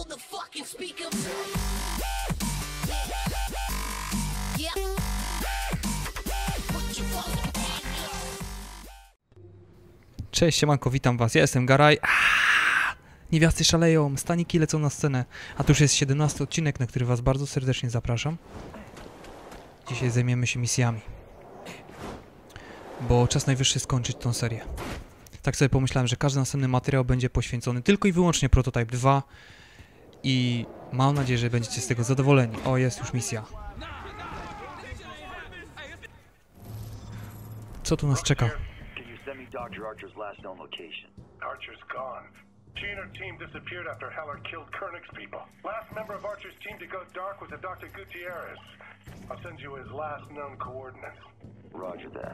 Cześć, siemanko, witam was, ja jestem Garaj. Niewiasty szaleją, staniki lecą na scenę. A to już jest 17 odcinek, na który was bardzo serdecznie zapraszam. Dzisiaj zajmiemy się misjami. Bo czas najwyższy skończyć tą serię. Tak sobie pomyślałem, że każdy następny materiał będzie poświęcony tylko i wyłącznie Prototype 2. I mam nadzieję, że będziecie z tego zadowoleni. O, jest już misja. Co tu nas czeka? Dr. Archer's last known location. Archer's gone. She and her team disappeared after Heller killed Koenig's people. Last member of Archer's team to go dark was a Dr. Gutierrez. I'll send you his last known coordinates. Roger that.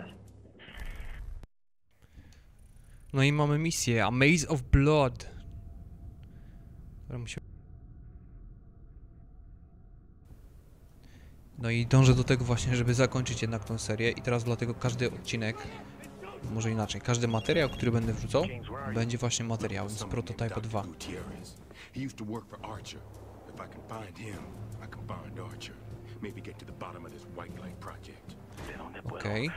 No i mamy misję, A Maze of Blood. No i dążę do tego właśnie, żeby zakończyć jednak tą serię i teraz dlatego każdy odcinek, może inaczej, każdy materiał, który będę wrzucał, będzie właśnie materiałem z Prototype 2. Okej.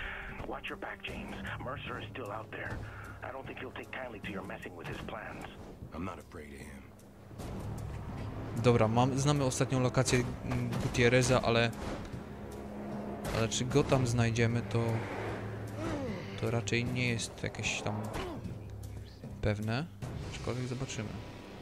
Dobra, znamy ostatnią lokację Gutierreza, ale czy go tam znajdziemy, to raczej nie jest jakieś tam pewne, aczkolwiek zobaczymy.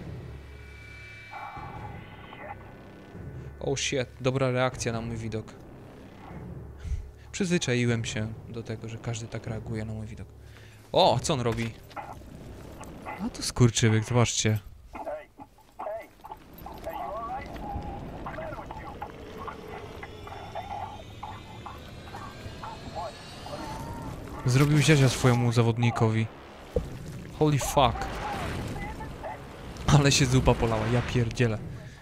Oh shit, dobra reakcja na mój widok. Przyzwyczaiłem się do tego, że każdy tak reaguje na mój widok. O, co on robi? A to skurczybyk, zobaczcie. Zrobił ziazia swojemu zawodnikowi. Holy fuck. Ale się zupa polała, ja pierdzielę.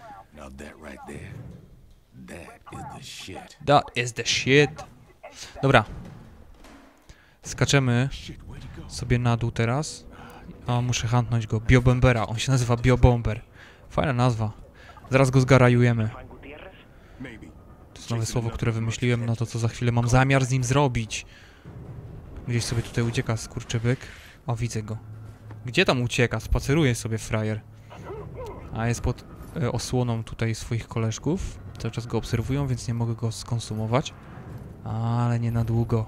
That is the shit. Dobra. Skaczemy sobie na dół teraz. A muszę handnąć go. Biobombera. On się nazywa Biobomber. Fajna nazwa. Zaraz go zgarajujemy. To jest nowe słowo, które wymyśliłem na to, co za chwilę mam zamiar z nim zrobić. Gdzieś sobie tutaj ucieka skurczybyk. O, widzę go. Gdzie tam ucieka? Spaceruje sobie frajer. A jest pod osłoną tutaj swoich koleżków. Cały czas go obserwują, więc nie mogę go skonsumować. Ale nie na długo.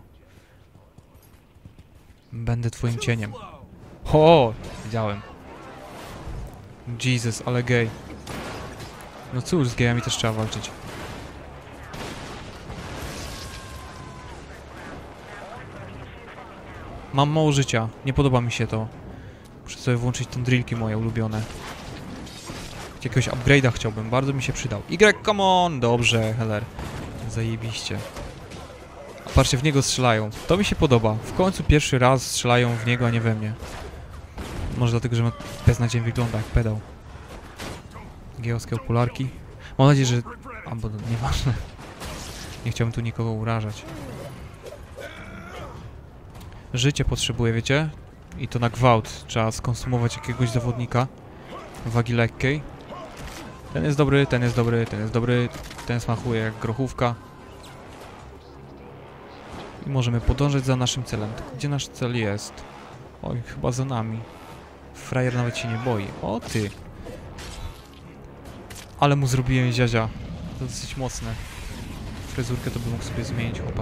Będę twoim cieniem. O, wiedziałem. Jesus, ale gej. No cóż, z gejami też trzeba walczyć. Mam mało życia, nie podoba mi się to. Muszę sobie włączyć te drillki moje ulubione. Jakiegoś upgrade'a chciałbym, bardzo mi się przydał. Y, come on! Dobrze, Heller. Zajebiście. A patrzcie, w niego strzelają. To mi się podoba. W końcu pierwszy raz strzelają w niego, a nie we mnie. Może dlatego, że beznadziejnie wygląda jak pedał. Gejowskie okularki. Mam nadzieję, że... Albo nieważne. Nie chciałbym tu nikogo urażać. Życie potrzebuję, wiecie? I to na gwałt. Trzeba skonsumować jakiegoś zawodnika wagi lekkiej. Ten jest dobry, ten jest dobry, ten jest dobry. Ten smachuje jak grochówka. I możemy podążać za naszym celem. Tylko gdzie nasz cel jest? Oj, chyba za nami. Frajer nawet się nie boi. O ty! Ale mu zrobiłem ziazia. To dosyć mocne. Fryzurkę to by mógł sobie zmienić chłopak.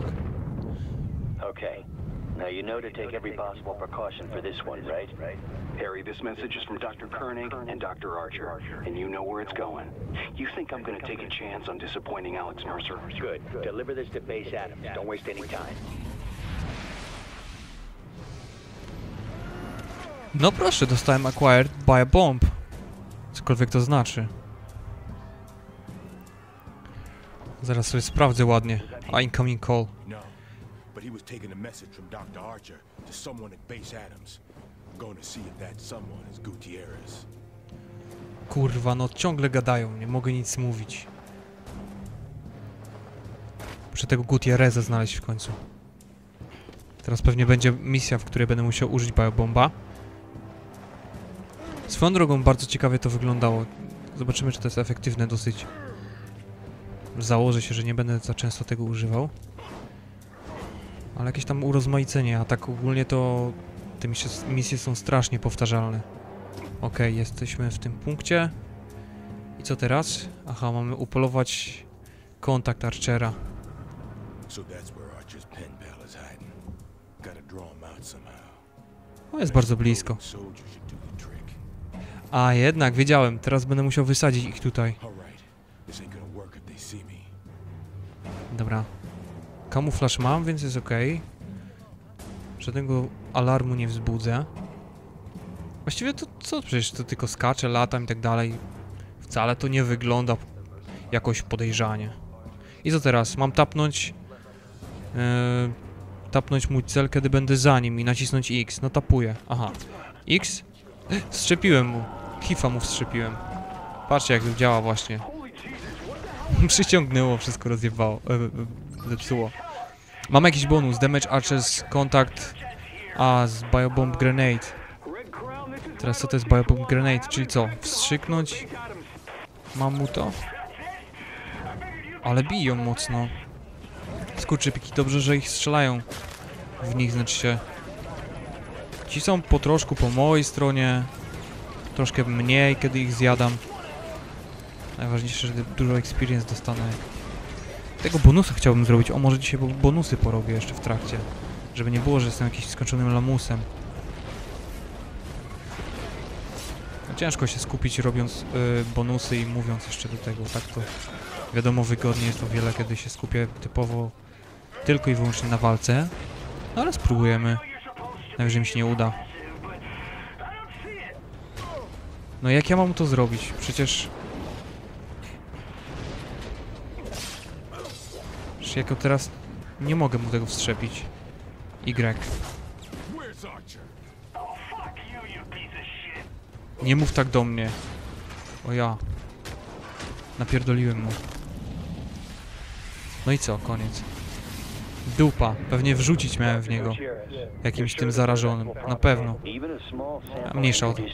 Now you know to take every possible precaution for this one, right? Harry, this message is from Dr. Koenig and Dr. Archer, and you know where it's going. You think I'm gonna take a chance on disappointing Alex Mercer? Good. Deliver this to Base Adams. Don't waste any time. No proszę, dostałem acquired by a bomb. Cokolwiek to znaczy. Zaraz sobie sprawdzę ładnie. Incoming call. But he was taking a message from Dr. Archer to someone at Base Adams. I'm going to see if that someone is Gutierrez. Kurwa, no ciągle gadają, nie mogę nic mówić. Muszę tego Gutierreza znaleźć w końcu. Teraz pewnie będzie misja, w której będę musiał użyć biobomba. Swoją drogą bardzo ciekawie to wyglądało. Zobaczymy, czy to jest efektywne dosyć. Założę się, że nie będę za często tego używał. Ale jakieś tam urozmaicenie, a tak ogólnie to te misje są strasznie powtarzalne. Okej, jesteśmy w tym punkcie. I co teraz? Aha, mamy upolować kontakt Archera. O, jest bardzo blisko. A, jednak, wiedziałem. Teraz będę musiał wysadzić ich tutaj. Dobra. Kamuflaż mam, więc jest ok. Żadnego alarmu nie wzbudzę. Właściwie to co? Przecież to tylko skacze, latam i tak dalej. Wcale to nie wygląda jakoś podejrzanie. I co teraz? Mam tapnąć... tapnąć mój cel, kiedy będę za nim i nacisnąć X. No tapuję. Aha. X? Wstrzepiłem mu. Hifa mu wstrzepiłem. Patrzcie, jak to działa właśnie. Przyciągnęło, wszystko rozjebało. Zepsuło. Mam jakiś bonus. Damage Archer's Contact. A, z Biobomb Grenade. Teraz co to jest Biobomb Grenade? Czyli co? Wstrzyknąć? Mam mu to? Ale biją mocno. Skurczypiki, dobrze, że ich strzelają. W nich, znaczy się. Ci są po troszku po mojej stronie. Troszkę mniej, kiedy ich zjadam. Najważniejsze, że dużo experience dostanę. Tego bonusa chciałbym zrobić. O, może dzisiaj bonusy porobię jeszcze w trakcie. Żeby nie było, że jestem jakimś skończonym lamusem. No, ciężko się skupić robiąc bonusy i mówiąc jeszcze do tego. Tak to wiadomo, wygodnie jest o wiele, kiedy się skupię typowo tylko i wyłącznie na walce. No ale spróbujemy. Najwyżej mi się nie uda. No jak ja mam to zrobić? Przecież... jako teraz nie mogę mu tego wstrzepić. Y. Nie mów tak do mnie. O ja. Napierdoliłem mu. No i co? Koniec. Dupa. Pewnie wrzucić miałem w niego. Jakimś tym zarażonym. Na pewno. A mniejsza o to.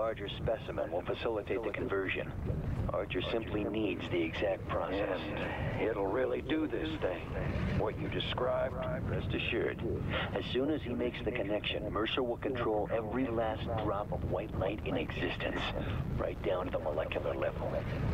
Archer simply needs the exact process. It'll really do this thing. What you described, rest assured. As soon as he makes the connection, Mercer will control every last drop of white light in existence, right down to the molecular level.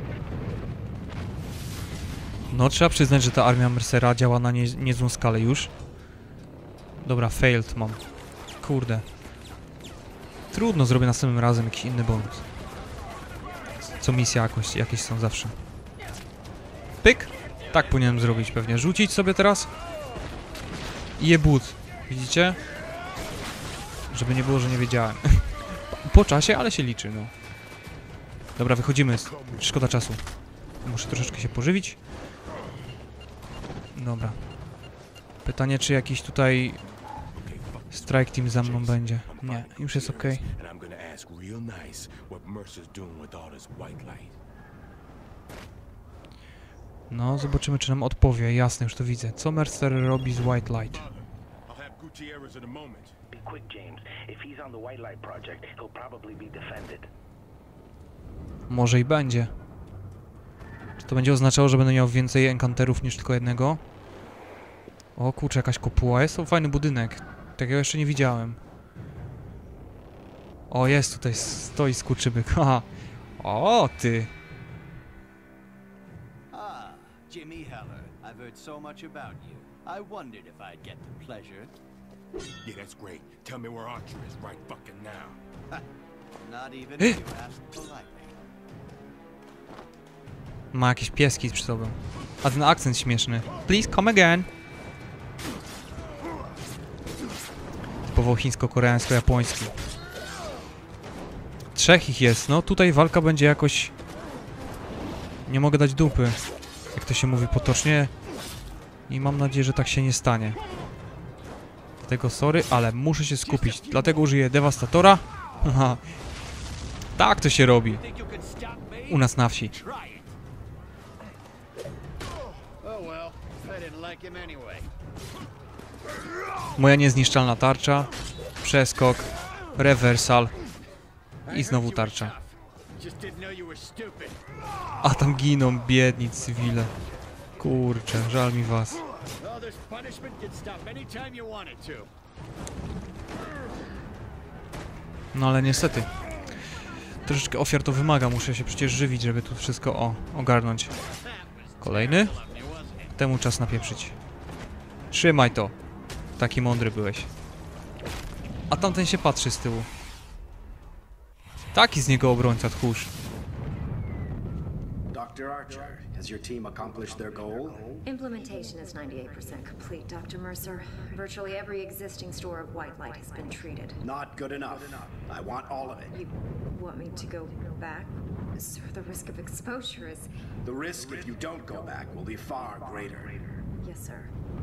No, trzeba przyznać, że ta armia Mercera działa na niezłą skalę już. Dobra, failed mam. Kurde. Trudno, zrobię następnym razem jakiś inny bonus. Co misja jakieś są zawsze. Pyk! Tak powinienem zrobić pewnie. Rzucić sobie teraz. I jebut. Widzicie? Żeby nie było, że nie wiedziałem. Po czasie, ale się liczy, no. Dobra, wychodzimy. Szkoda czasu. Muszę troszeczkę się pożywić. Dobra. Pytanie, czy jakiś tutaj strike team za mną będzie. Nie, już jest ok. No, zobaczymy, czy nam odpowie. Jasne, już to widzę. Co Mercer robi z White Light? Może i będzie. Czy to będzie oznaczało, że będę miał więcej enkanterów niż tylko jednego? O kurczę, jakaś kopuła. Jest to fajny budynek. Takiego jeszcze nie widziałem. O, jest tutaj, stoi skurczybyk. Haha. O, ty. Jimmy Heller, I've heard so much about you. I wondered if I'd get the pleasure. Yeah, that's great. Tell me where Archer is right fucking now. Not even if you ask politely. Ma jakieś pieski przy sobie. A ten akcent śmieszny. Please come again. Typowo chińsko-koreańsko-japoński. 3 ich jest, no tutaj walka będzie jakoś... Nie mogę dać dupy, jak to się mówi potocznie. I mam nadzieję, że tak się nie stanie. Dlatego sorry, ale muszę się skupić. Dlatego użyję dewastatora. Haha. Tak to się robi. U nas na wsi. Moja niezniszczalna tarcza. Przeskok. Reversal. I znowu tarcza. A tam giną biedni cywile. Kurczę, żal mi was. No ale niestety. Troszeczkę ofiar to wymaga, muszę się przecież żywić, żeby tu wszystko ogarnąć. Kolejny? Temu czas napieprzyć. Trzymaj to. Taki mądry byłeś. A tamten się patrzy z tyłu. Taki z niego obrońca, tchórz. Dr. Archer, has your team accomplished their goal? Implementation is 98% complete, Dr. Mercer. Virtually every existing store of White Light has been treated. Not good enough. I want all of it. You want me to go back? Sir, the risk of exposure is... The risk if you don't go back will be far greater. Yes, sir.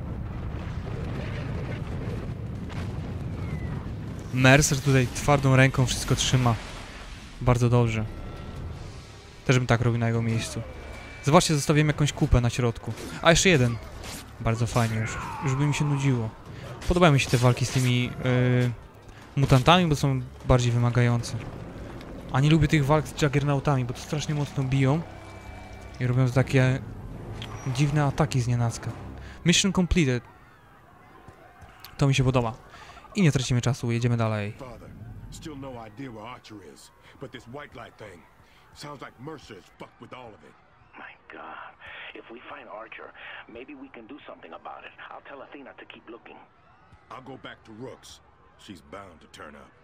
Mercer tutaj twardą ręką wszystko trzyma. Bardzo dobrze. Też bym tak robił na jego miejscu. Zobaczcie, zostawiłem jakąś kupę na środku. A, jeszcze jeden. Bardzo fajnie już. Już by mi się nudziło. Podobają mi się te walki z tymi mutantami, bo są bardziej wymagające. A nie lubię tych walk z Juggernautami, bo to strasznie mocno biją. I robią takie dziwne ataki z nienacka. Mission completed. To mi się podoba. I nie tracimy czasu, jedziemy dalej. Father, still no idea where Archer is, but this White Light thing sounds like Mercer is fucked with all of it. My God. If we find Archer, maybe we can do something about it. I'll tell Athena to keep looking. I'll go back to Rooks. She's bound to turn up.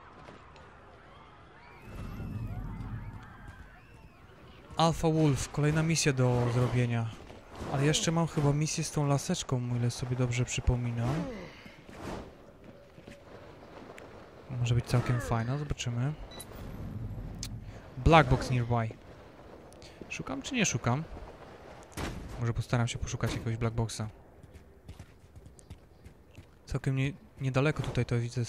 Alpha Wolf, kolejna misja do zrobienia. Ale jeszcze mam chyba misję z tą laseczką, o ile sobie dobrze przypominam. Może być całkiem fajna, zobaczymy. Black box nearby. Szukam czy nie szukam? Może postaram się poszukać jakiegoś black boxa. Całkiem niedaleko tutaj to widzę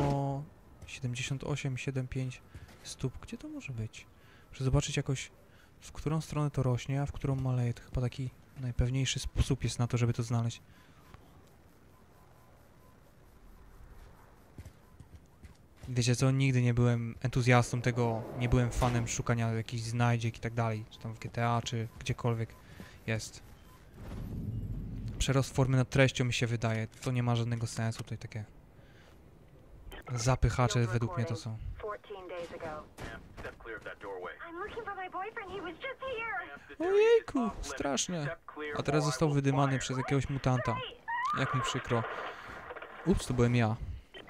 178,75 stóp. Gdzie to może być? Muszę zobaczyć jakoś, w którą stronę to rośnie, a w którą maleje. To chyba taki najpewniejszy sposób jest na to, żeby to znaleźć. Wiecie co, nigdy nie byłem entuzjastą tego, nie byłem fanem szukania jakichś znajdziek i tak dalej, czy tam w GTA, czy gdziekolwiek jest. Przerost formy nad treścią mi się wydaje, to nie ma żadnego sensu, tutaj takie zapychacze według mnie to są. Ojejku, strasznie. A teraz został wydymany przez jakiegoś mutanta. Jak mi przykro. Ups, to byłem ja.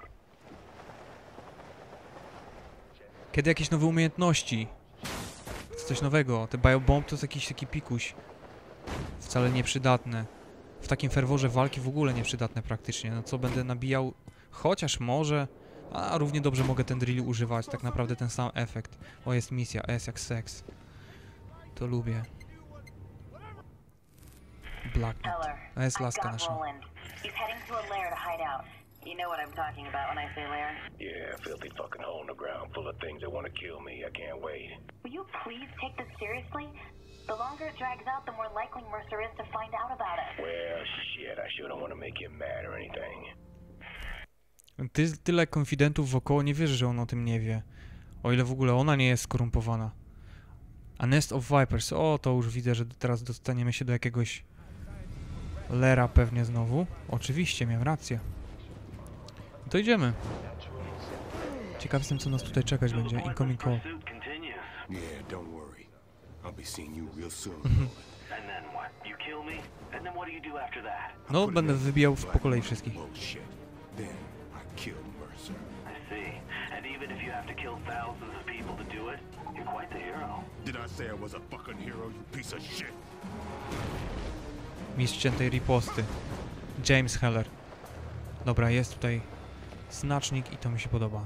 Kiedy jakieś nowe umiejętności? Coś nowego. Te biobomb to jest jakiś taki pikuś. Wcale nieprzydatne. W takim ferworze walki w ogóle nieprzydatne praktycznie. No co, będę nabijał? Chociaż może. A równie dobrze mogę ten drill używać. Tak naprawdę ten sam efekt. O, jest misja. S jak seks. To lubię. Blacknet. A jest laska nasza. You know what I'm talking about when I say lair? Yeah, filthy fucking hole in the ground full of things that want to kill me. I can't wait. Will you please take this seriously? The longer it drags out, the more likely Mercer is to find out about it. Well, shit, I sure don't want to make him mad or anything. Tyle konfidentów wokoło, nie wierzę, że on o tym nie wie. O ile w ogóle ona nie jest skorumpowana. A Nest of Vipers, o to już widzę, że teraz dostaniemy się do jakiegoś lera pewnie znowu. Oczywiście, miałem rację. To idziemy. Ciekaw jestem, co nas tutaj czekać będzie. Incoming call. Yeah, don't worry. I'll be seeing you real soon. No, będę wybijał po kolei wszystkich. Oh shit. Then I killed Mercer. Did I say I was a fucking hero, you piece of shit? Mistrz ciętej riposty. James Heller. Dobra, jest tutaj znacznik i to mi się podoba.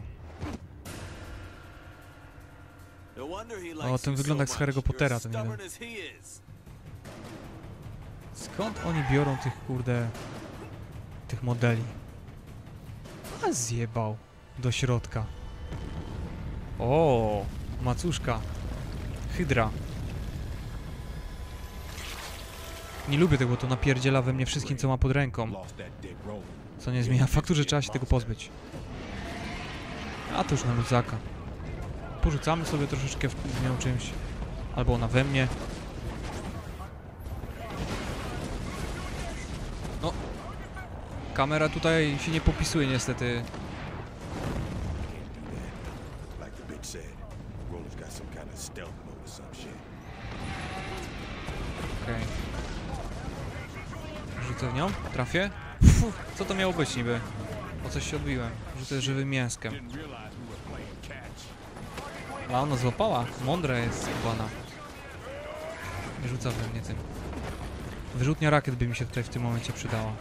O, ten wygląda jak z Harry'ego Pottera, ten jeden. Skąd oni biorą tych, kurde, tych modeli? A zjebał do środka. O, macuszka. Hydra. Nie lubię tego, bo to napierdziela we mnie wszystkim, co ma pod ręką. Co nie zmienia faktu, że trzeba się tego pozbyć. A to już na luzaka. porzucamy sobie troszeczkę w nią czymś. Albo ona we mnie. No. Kamera tutaj się nie popisuje niestety. Okej. Rzucę w nią? Trafię? Fuh, co to miało być niby? O coś się odbiłem. Rzucę żywym mięskiem. A ona złapała. Mądra jest skubana. Nie rzuca we mnie tym. Wyrzutnia rakiet by mi się tutaj w tym momencie przydała.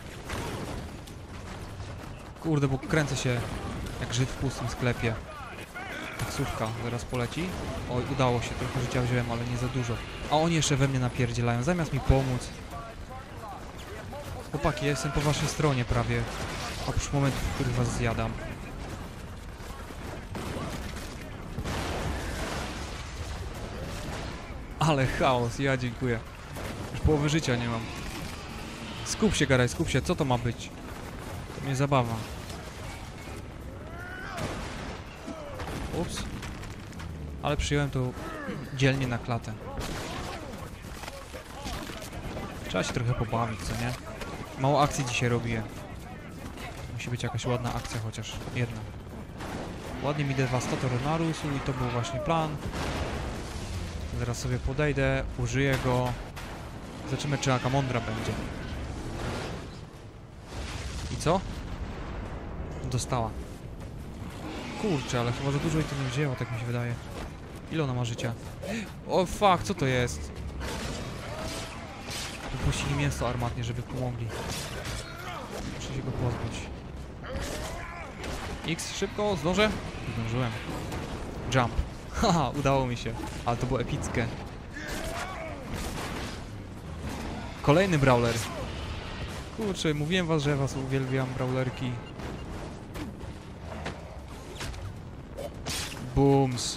Kurde, bo kręcę się jak Żyd w pustym sklepie. Taksówka zaraz poleci. Oj, udało się, trochę życia wziąłem, ale nie za dużo. A oni jeszcze we mnie napierdzielają, zamiast mi pomóc. Chłopaki, ja jestem po waszej stronie prawie. Oprócz momentów, w których was zjadam. Ale chaos, ja dziękuję. Już połowy życia nie mam. Skup się, Garaj, skup się, co to ma być? To mnie zabawa. Ups. Ale przyjąłem to dzielnie na klatę. Trzeba się trochę pobawić, co nie? Mało akcji dzisiaj robię. Musi być jakaś ładna akcja, chociaż jedna. Ładnie mi dewastator narósł i to był właśnie plan. Zaraz sobie podejdę, użyję go. Zobaczymy, czy jaka mądra będzie. I co? Dostała. Kurczę, ale chyba za dużo jej to nie wzięło, tak mi się wydaje. Ile ona ma życia? O fuck, co to jest? Wypuścili mięso armatnie, żeby pomogli. Muszę się go pozbyć. X, szybko, zdążę? Zdążyłem. Jump. Haha, udało mi się. Ale to było epickie. Kolejny brawler. Kurczę, mówiłem was, że was uwielbiam, brawlerki. Booms.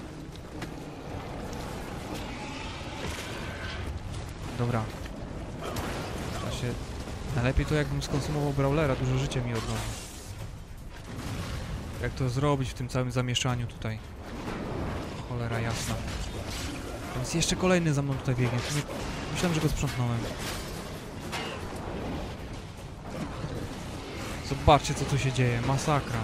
Dobra. Najlepiej to jakbym skonsumował brawlera, dużo życia mi odnowi. Jak to zrobić w tym całym zamieszaniu tutaj? Cholera jasna. Więc jeszcze kolejny za mną tutaj biegnie. Myślałem, że go sprzątnąłem. Zobaczcie, co tu się dzieje. Masakra.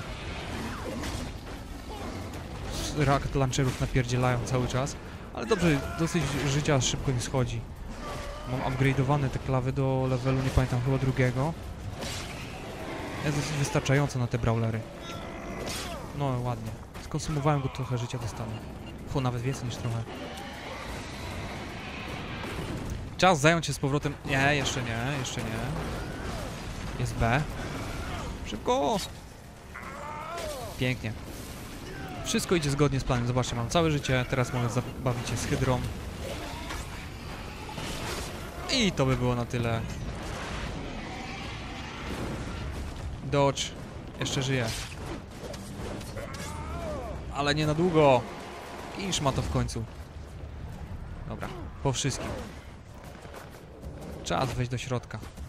Rakiet launcherów napierdzielają cały czas. Ale dobrze, dosyć życia szybko mi schodzi. Mam upgrade'owane te klawy do levelu, nie pamiętam, chyba drugiego. Jest dosyć wystarczająco na te brawlery. No ładnie. Skonsumowałem go, trochę życia dostanę. Nawet więcej niż trochę. Czas zająć się z powrotem... Nie, jeszcze nie, jeszcze nie. Jest B. Szybko! Pięknie. Wszystko idzie zgodnie z planem. Zobaczcie, mam całe życie. Teraz mogę zabawić się z hydrą. I to by było na tyle. Dodge. Jeszcze żyje. Ale nie na długo. Iż ma to w końcu. Dobra, po wszystkim. Czas wejść do środka.